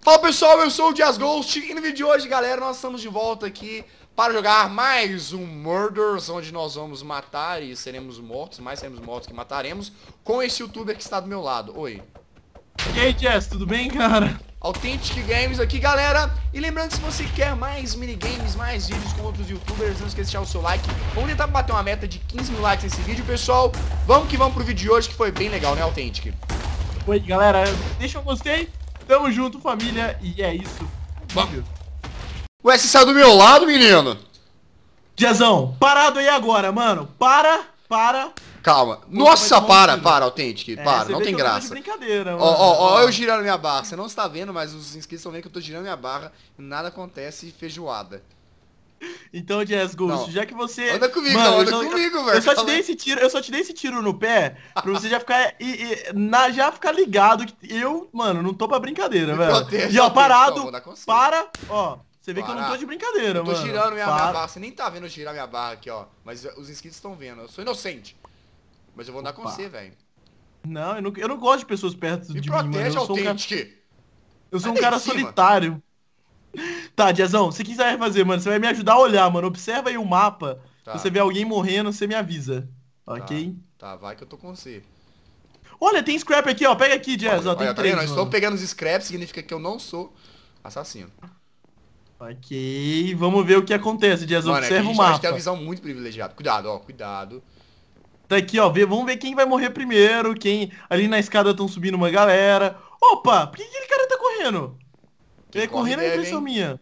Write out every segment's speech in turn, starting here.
Fala pessoal, eu sou o Dias Ghost e no vídeo de hoje, galera, nós estamos de volta aqui para jogar mais um Murders, onde nós vamos matar e seremos mortos, mais seremos mortos que mataremos, com esse youtuber que está do meu lado. Oi. E aí, Jess, tudo bem, cara? Authentic Games aqui, galera. E lembrando que se você quer mais minigames, mais vídeos com outros youtubers, não esqueça de deixar o seu like. Vamos tentar bater uma meta de 15 mil likes nesse vídeo, pessoal. Vamos que vamos pro vídeo de hoje, que foi bem legal, né, Authentic? Oi, galera, deixa um gostei. Tamo junto, família, e é isso. Vamos. Ué, você saiu do meu lado, menino? Diazão, parado aí agora, mano. Para. Calma. Nossa, para, Authentic, para, não tem graça. De brincadeira, mano. Ó, eu girando minha barra. Você não está vendo, mas os inscritos estão vendo que eu tô girando minha barra e nada acontece feijoada. Então, Jazz Ghost, Não. já que você... Anda comigo, mano, não, anda comigo, velho. Eu só te dei esse tiro no pé pra você já ficar já ficar ligado que eu, mano, não tô pra brincadeira, velho. Protege, E ó, Authentic, parado, vou dar conselho. para, ó. Você vê que eu não tô de brincadeira, eu tô mano. girando minha barra. Você nem tá vendo eu girar minha barra aqui, ó. Mas os inscritos estão vendo. Eu sou inocente. Mas eu vou andar com você, velho. Não, eu não gosto de pessoas perto Me de mim, mano. protege, Eu sou Authentic. Eu sou um Sai cara daí de cima. solitário. Tá, Diazão, se quiser fazer, mano, você vai me ajudar a olhar, mano. Observa aí o mapa. Tá. Se você vê alguém morrendo, você me avisa. Ok? Tá, vai que eu tô com você. Olha, tem scrap aqui, ó. Pega aqui, Jazz. Ó, tem Olha, tá 3, vendo? Eu estou mano. pegando os scraps, significa que eu não sou assassino. Ok, vamos ver o que acontece, Jazz. Mano, é que a Observa o gente vai ter mapa. uma visão muito privilegiada. Cuidado, ó, cuidado. Tá aqui, ó. Vamos ver quem vai morrer primeiro. Quem... Ali na escada estão subindo uma galera. Opa, por que aquele cara tá correndo? Ele corre correndo é deve, impressão hein? minha.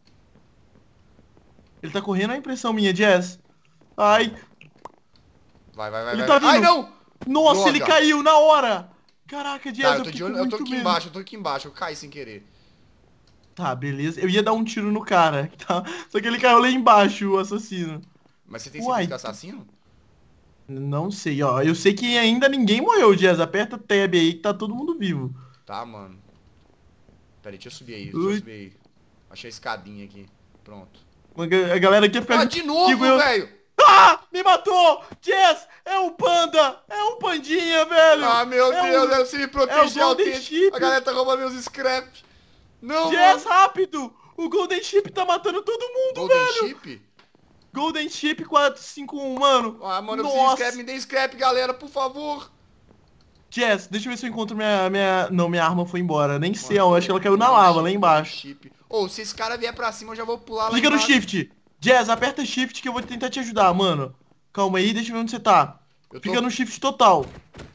Ele tá correndo é impressão minha, Jazz. Ai, Vai. Ele tá vindo. Ai, não! nossa, Droga. ele caiu na hora. Caraca, Jazz, Tá, eu fiquei com eu tô muito aqui medo. embaixo, eu tô aqui embaixo. Eu caí sem querer. Tá, beleza. Eu ia dar um tiro no cara, tá? Só que ele caiu lá embaixo, o assassino. Mas você tem Uai. certeza que é assassino? Não sei, ó. Eu sei que ainda ninguém morreu, Jazz. Aperta tab aí que tá todo mundo vivo. Tá, mano. Pera aí, deixa eu subir aí, Ui. Achei a escadinha aqui. Pronto. A galera aqui fica... Ah, de novo, Digo eu- velho! Ah! Me matou! Jazz! É um panda! É um pandinha, velho! Ah, meu É Deus, um- você me proteger, Golden Authentic. Sheep. A galera tá roubando meus scraps. Não, Jazz, mano. rápido! O Golden Chip tá matando todo mundo, Golden velho! Chip? Golden Chip 451, mano! Ah, mano, eu preciso de Nossa! scrap. Me dê scrap, galera, por favor. Jazz, deixa eu ver se eu encontro minha... Não, minha arma foi embora. Nem sei, Mano, eu acho que ela caiu na Golden lava, Chip, lá embaixo. Golden Chip. Ô, se esse cara vier pra cima, eu já vou pular lá Clica no embaixo. Shift. Jazz, aperta Shift que eu vou tentar te ajudar, mano. Calma aí, deixa eu ver onde você tá. Eu tô- Fica no Shift total.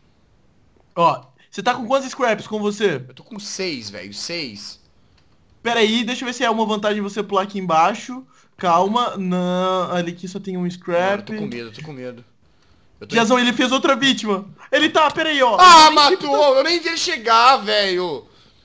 Ó, você tá com quantos scraps com você? Eu tô com 6, velho, 6. Pera aí, deixa eu ver se é uma vantagem você pular aqui embaixo. Calma, não, ali aqui só tem um Mano, eu scrap. tô com medo, eu tô com medo. Eu tô... Diazão, ele fez outra vítima. Ele tá, pera aí, ó. Ah, Golden Chip matou! Eu nem vi ele chegar, velho.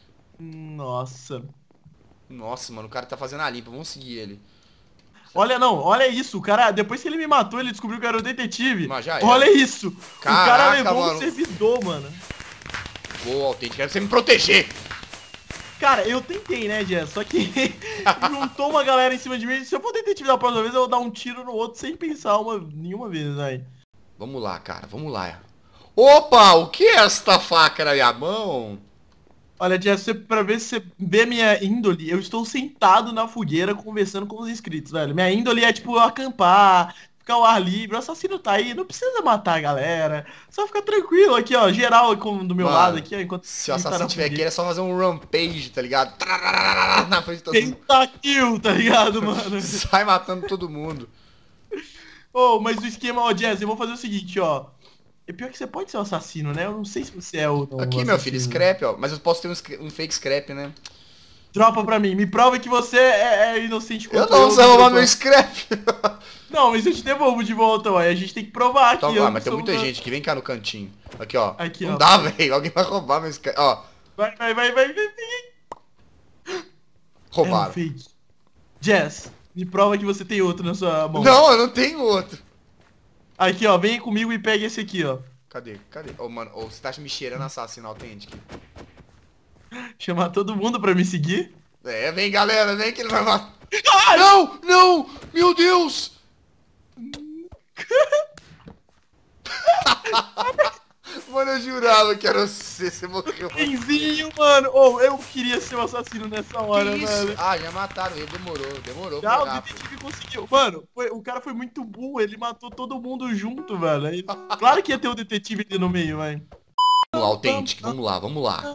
Nossa. Nossa, mano, o cara tá fazendo a limpa, vamos seguir ele. Olha, não, olha isso, o cara, depois que ele me matou, ele descobriu que eu era o detetive. Mas já era. Olha isso, o cara Caraca, levou mano. um servidor, mano. Boa, Authentic, quero você me proteger. Cara, eu tentei, né, Jess, só que juntou uma galera em cima de mim. Se eu for detetive da próxima vez, eu vou dar um tiro no outro sem pensar nenhuma vez, aí. Vamos lá, cara, vamos lá. Opa, o que é esta faca na minha mão? Olha, Jess, pra ver se você vê minha índole, eu estou sentado na fogueira conversando com os inscritos, velho. Minha índole é, tipo, acampar, ficar ao ar livre. O assassino tá aí, não precisa matar a galera. Só fica tranquilo aqui, ó. Geral do meu Mano, lado aqui, ó. Enquanto Se o ele tá assassino na tiver aqui, fogueira. é só fazer um rampage, tá ligado? Na frente de todo mundo. Pentakill, tá ligado, mano? Sai matando todo mundo. Oh, mas o esquema, ó, Jess, eu vou fazer o seguinte, ó. É pior que você pode ser um assassino, né? Eu não sei se você é o... Aqui, meu filho, scrap, ó. Mas eu posso ter um fake scrap, né? Dropa pra mim, me prova que você é inocente Eu quanto não vou roubar meu doutor. scrap. Não, mas eu te devolvo de volta, ó. A gente tem que provar aqui. Então, eu vai, não mas tem sou muita uma- gente aqui, vem cá no cantinho. Aqui, ó. Aqui, Não ó. dá, velho. Alguém vai roubar meu scrap. Ó, Vai. É um roubaram. fake. Jess, me prova que você tem outro na sua mão. Não, eu não tenho outro. Aqui, ó, vem comigo e pega esse aqui, ó. Cadê? Ô, mano, ô, você tá me cheirando assassino autêntico? Chamar todo mundo pra me seguir. É, vem, galera, vem que ele vai matar. Ai! Não, não, meu Deus. Mano, eu jurava que era você morreu. Benzinho, mano. Oh, eu queria ser o assassino nessa hora, Que isso? velho. Ah, já mataram ele, demorou. Já, Foi o rápido. detetive conseguiu. Mano, o cara foi muito burro, ele matou todo mundo junto, velho. Aí, claro que ia ter o detetive ali no meio, velho. Vamos lá, Authentic, vamos lá.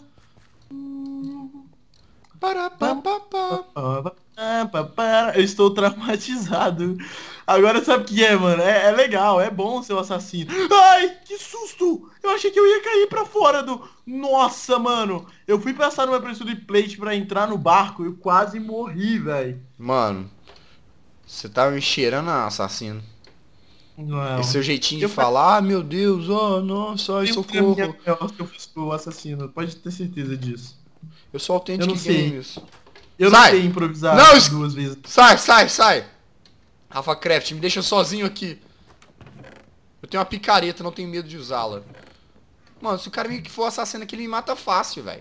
Para, pá, pá, pá. Eu estou traumatizado. Agora sabe o que é, mano? É legal, é bom ser o assassino. Ai, que susto! Eu achei que eu ia cair pra fora do... Nossa, mano. Eu fui passar numa pressão de plate pra entrar no barco e eu quase morri, velho. Mano, você tá me cheirando a assassino. Não. Esse seu jeitinho de Eu falar, ah, meu Deus, oh, nossa, ai, socorro. Eu fiz o assassino, pode ter certeza disso. Eu sou Authentic Eu não sei. Games. Eu Sai! não sei improvisar Não, duas vezes. Sai! Rafa Craft, me deixa sozinho aqui. Eu tenho uma picareta, não tenho medo de usá-la. Mano, se o cara que for assassino aqui, ele me mata fácil, velho.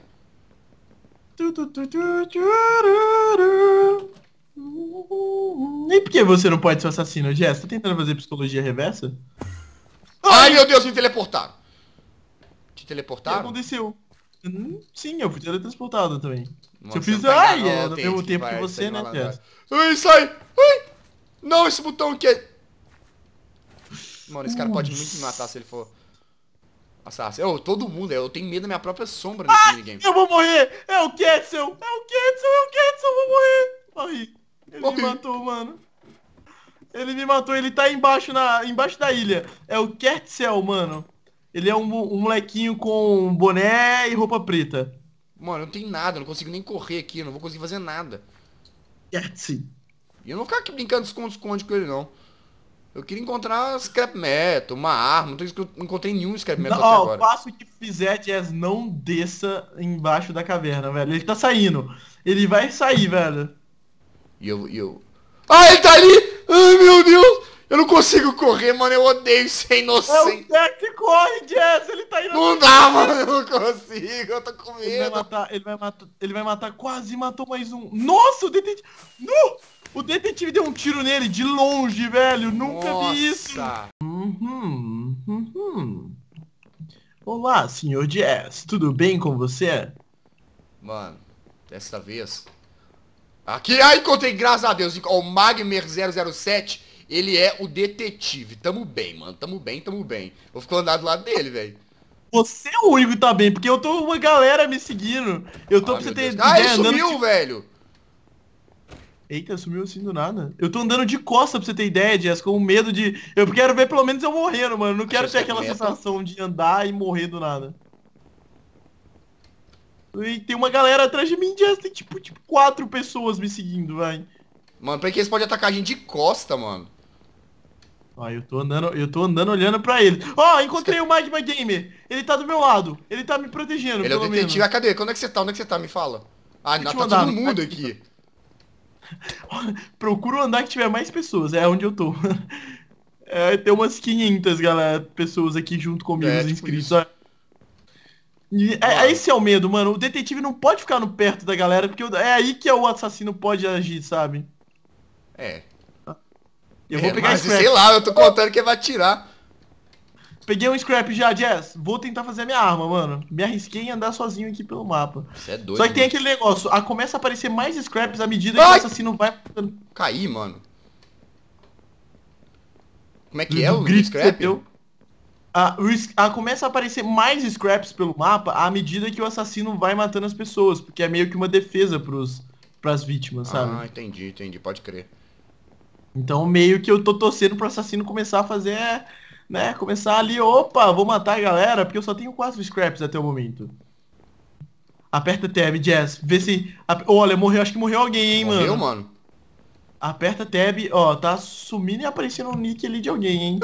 E por que você não pode ser assassino, Jess? Tá tentando fazer psicologia reversa? Ai, meu Deus, me teleportaram. Te O que teleportaram? aconteceu? Sim, eu fui teletransportado também. Mano, Se eu você fiz... não tá Ai, enganando, no mesmo Authentic, tempo que vai, você, tá né, malandragem. Jess? Ai, sai! Ai! Não, esse botão aqui é... Mano, esse cara pode muito me matar se ele for... assassino. Eu, todo mundo, eu tenho medo da minha própria sombra nesse minigame. Eu vou morrer! É o Quetzal! Eu vou morrer! Morri. Ele Morri. me matou, mano. Ele me matou, ele tá embaixo da ilha. É o Quetzal, mano. Ele é um molequinho com boné e roupa preta. Mano, eu não tenho nada, eu não consigo nem correr aqui, eu não vou conseguir fazer nada. Quetzal. E eu não quero aqui brincando de esconde-esconde com ele, não. Eu queria encontrar scrap metal, uma arma, não encontrei nenhum scrap metal até Ó, agora. faça o que fizer, Jazz, não desça embaixo da caverna, velho. Ele tá saindo. Ele vai sair, velho. E eu... Ah, ele tá ali! Ai, meu Deus! Eu não consigo correr, mano, eu odeio ser É o inocente. Jack, corre, Jazz! Ele tá indo. Não dá, mano, eu não consigo, eu tô com Ele vai medo. matar, ele vai matar, quase matou mais um. Nossa, o detetive... No! O detetive deu um tiro nele de longe, velho. Nunca vi isso. Nossa. Olá, senhor Jazz. Tudo bem com você? Mano, dessa vez... Aqui, ah, encontrei, graças a Deus, o Magmer 007, ele é o detetive. Tamo bem, mano, tamo bem. Vou ficar andando do lado dele, velho. Você é o único que tá bem, porque eu tô uma galera me seguindo. Eu tô, pra você ter Ah, ele ideia, andando sumiu, velho. Eita, sumiu assim do nada. Eu tô andando de costa, pra você ter ideia, Jess, com medo de... Eu quero ver pelo menos eu morrendo, mano. Não quero ter aquela sensação de andar e morrer do nada. E tem uma galera atrás de mim, Jess. Tem tipo 4 pessoas me seguindo, vai. Mano, pra que eles podem atacar a gente de costa, mano? Ah, eu tô andando olhando pra ele. Ó, encontrei o Magma Gamer. Ele tá do meu lado. Ele tá me protegendo, Ele é o pelo detetive. menos. Ah, cadê? Onde é que você tá? Onde é que você tá? Me fala. Ah, Vou te tá mandar, todo mundo tá aqui. Procura o andar que tiver mais pessoas. É onde eu tô. É, tem umas 500, galera, pessoas aqui junto comigo, É, os tipo inscritos. isso. Esse é o medo, mano. O detetive não pode ficar no perto da galera, porque é aí que o assassino pode agir, sabe? É. Eu vou pegar mas scrap. sei lá, eu tô contando que ele vai atirar. Peguei um scrap já, Jess. Vou tentar fazer a minha arma, mano. Me arrisquei em andar sozinho aqui pelo mapa. Você é doido, Só que tem mano. aquele negócio, começa a aparecer mais scraps à medida que Ai! o assassino vai... Caí, mano. Como é que é o grito scrap? que você deu. Começa a aparecer mais scraps pelo mapa à medida que o assassino vai matando as pessoas, porque é meio que uma defesa pras vítimas, sabe? Ah, entendi, pode crer. Então meio que eu tô torcendo pro assassino começar a fazer, né, começar ali, opa, vou matar a galera, porque eu só tenho 4 scraps até o momento. Aperta Tab, Jazz, vê se... Olha, morreu, acho que morreu alguém, hein, Morreu, mano. mano? Aperta Tab, ó, tá sumindo e aparecendo um nick ali de alguém, hein.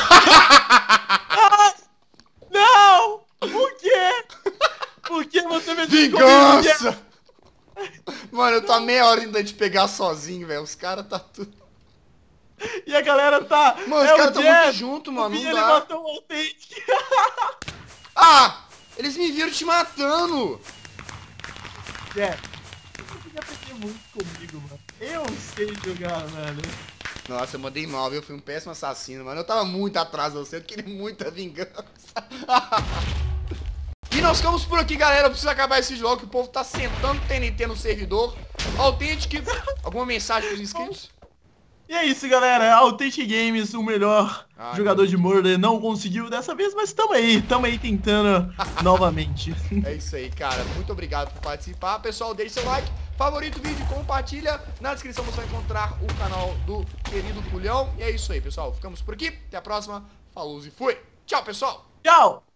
Não! Por quê? Por que você fez isso comigo, Jazz? Vingança! Mano, eu tô há meia hora ainda de pegar sozinho, velho. Os caras tá tudo... E a galera tá... Mano, os o caras tão Jazz, muito junto, mano, Ele não dá. matou um Authentic. Ah! Eles me viram te matando! Jazz, você podia aprender muito comigo, mano. Eu sei jogar, velho. Nossa, eu mandei mal, viu? Eu fui um péssimo assassino, mano. Eu tava muito atrás de você, eu queria muita vingança. nós ficamos por aqui, galera. Eu preciso acabar esse jogo, que o povo tá sentando TNT no servidor. Authentic, alguma mensagem pros inscritos? E é isso, galera. Authentic Games, o melhor jogador de Murder, não conseguiu dessa vez, mas tamo aí tentando novamente. É isso aí, cara. Muito obrigado por participar. Pessoal, deixe seu like, favorita o vídeo, compartilha. Na descrição você vai encontrar o canal do querido Pulhão. E é isso aí, pessoal. Ficamos por aqui. Até a próxima. Falou e fui. Tchau, pessoal. Tchau.